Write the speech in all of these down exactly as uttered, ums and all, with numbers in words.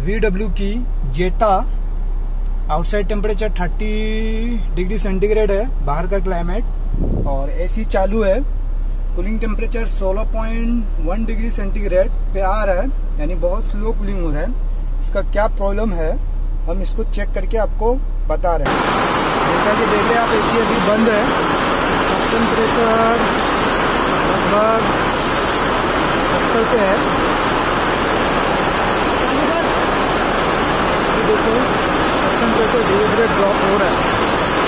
We W की Jetta. Outside temperature तीस degree centigrade है, बाहर का क्लाइमेट, और एसी चालू है। कूलिंग टेम्परेचर सोलह पॉइंट एक डिग्री सेंटीग्रेड पे आ रहा है, यानी बहुत स्लो कूलिंग हो रहा है। इसका क्या प्रॉब्लम है हम इसको चेक करके आपको बता रहे हैं। जैसा कि देख रहे हैं आप, एसी अभी बंद है। सक्शन प्रेशर लगभग सत्तर पे है। देखो सक्शन प्रेशर धीरे धीरे ड्रॉप हो रहा है,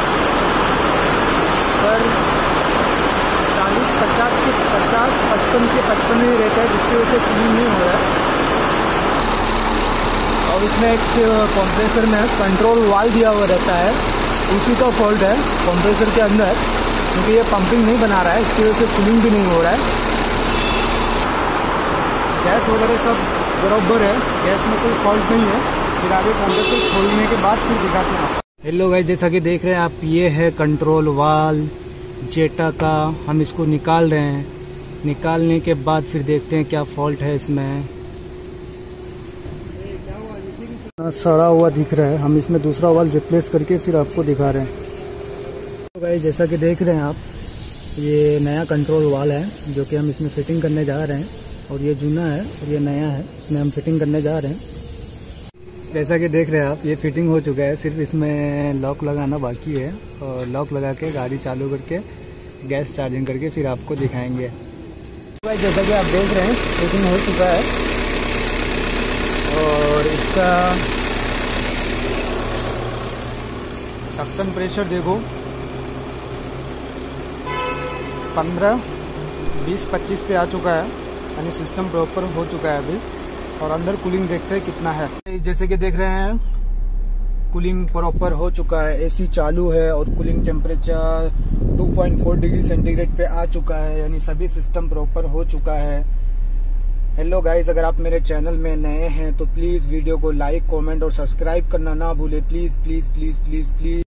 पर चालीस पचास के पचास पचपन के पचपन ही रहता है, जिसकी वजह से कूलिंग नहीं हो रहा है। और इसमें एक कंप्रेसर में कंट्रोल वाल्व दिया हुआ रहता है, उसी का फॉल्ट है कंप्रेसर के अंदर, क्योंकि ये पंपिंग नहीं बना रहा है, इसकी वजह से कूलिंग भी नहीं हो रहा है। गैस वगैरह सब बराबर है, गैस में कोई फॉल्ट नहीं है। फिर आगे कंप्रेसर खोलने के बाद फिर दिखाते हैं आप। हेलो गाइस, जैसा कि देख रहे हैं आप, ये है कंट्रोल वाल्व जेटा का। हम इसको निकाल रहे हैं, निकालने के बाद फिर देखते हैं क्या फॉल्ट है इसमें। सड़ा हुआ दिख रहा है, हम इसमें दूसरा वाल्व रिप्लेस करके फिर आपको दिखा रहे हैं। तो गाइस, जैसा कि देख रहे हैं आप, ये नया कंट्रोल वाल्व है जो कि हम इसमें फिटिंग करने जा रहे हैं, और ये जूना है और ये नया है, इसमें हम फिटिंग करने जा रहे हैं। जैसा कि देख रहे हैं आप, ये फिटिंग हो चुका है, सिर्फ इसमें लॉक लगाना बाकी है, और लॉक लगा के गाड़ी चालू करके गैस चार्जिंग करके फिर आपको दिखाएंगे। भाई जैसा कि आप देख रहे हैं, फिटिंग हो चुका है, और इसका सक्शन प्रेशर देखो पंद्रह बीस पच्चीस पे आ चुका है, यानी सिस्टम प्रॉपर हो चुका है अभी। और अंदर कूलिंग देखते हैं कितना है। जैसे कि देख रहे हैं, कूलिंग प्रॉपर हो चुका है, एसी चालू है, और कूलिंग टेम्परेचर दो पॉइंट चार डिग्री सेंटीग्रेड पे आ चुका है, यानी सभी सिस्टम प्रॉपर हो चुका है। हेलो गाइस, अगर आप मेरे चैनल में नए हैं तो प्लीज वीडियो को लाइक, कमेंट और सब्सक्राइब करना ना भूले। Please please please please please